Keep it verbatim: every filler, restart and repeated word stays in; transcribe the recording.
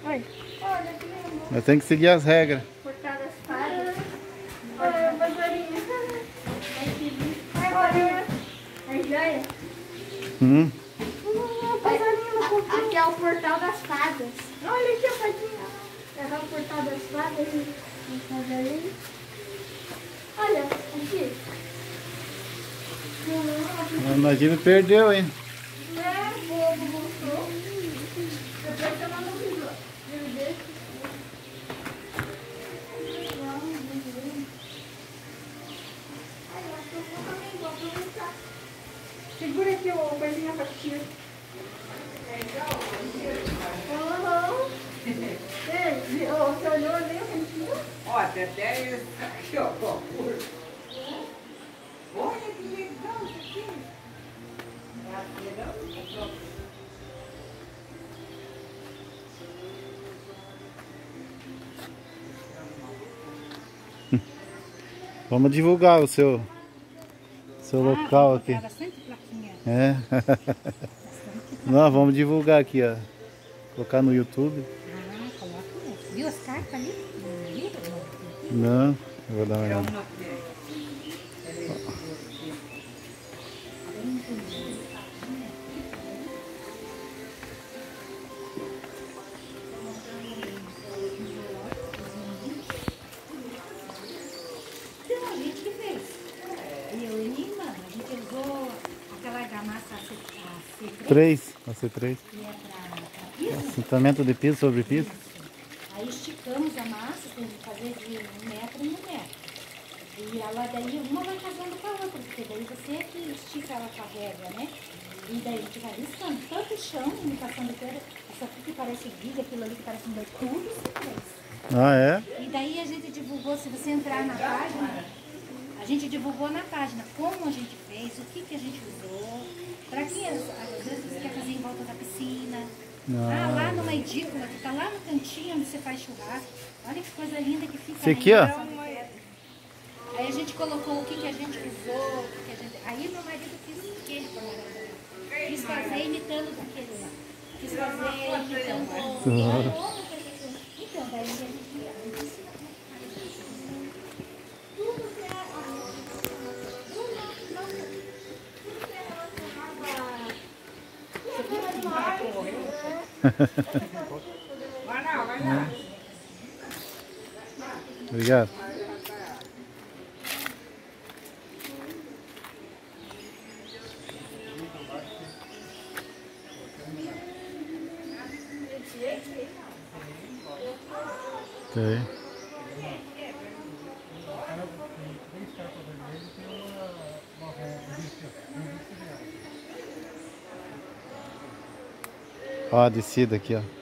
Oi. Olha, que lindo. Mas tem que seguir as regras. Portar das fadas. Olha, vassourinha. Olha, a joia. Hum. Aqui é o portal das fadas. Olha aqui a fadinha. É o portal das fadas. Ali. Olha, aqui. A Nadine perdeu, hein? É, bobo, gostou. Depois você manda um vídeo. Segura aqui o coisinha pra tia. Aham. Ei, você olhou ali o cantinho? Ó, até até esse aqui, ó. Olha que legal isso aqui. É legal? Vamos divulgar o seu, seu Ah, local aqui. Bastante plaquinha. É. Não, vamos divulgar aqui, ó. Colocar no YouTube. Ah, coloca mesmo. Viu as cartas ali? Não, eu vou dar uma É olhada. uma que Então, a gente que fez. E eu e minha irmã, a gente usou aquela argamassa A C três, Três, a C três. que é para piso. Assentamento de piso sobre piso. Aí esticamos a massa, tem que fazer de um metro em um metro. E ela daí, uma vai casando com a outra, porque daí você é que estica ela com a régua, né? E daí a gente vai riscando tanto o chão, imitação de pedra, isso aqui que parece viga, aquilo ali que parece um boi, tudo se fez. Ah, é? E daí a gente divulgou, se você entrar na página, a gente divulgou na página como a gente fez, o que, que a gente usou, para que às vezes você quer fazer em volta da piscina. Ah, lá numa edícula, que tá lá no cantinho onde você faz churrasco. Olha que coisa linda que fica. Esse aqui, ó. Aí a gente colocou o que, que a gente usou, o que, que a gente... Aí meu marido quis ele quis fazer imitando o que ele quis fazer imitando o... Então, daí a gente... Tudo que é... vai lá, vai lá. Obrigado. Tem. Ó, a descida aqui, ó.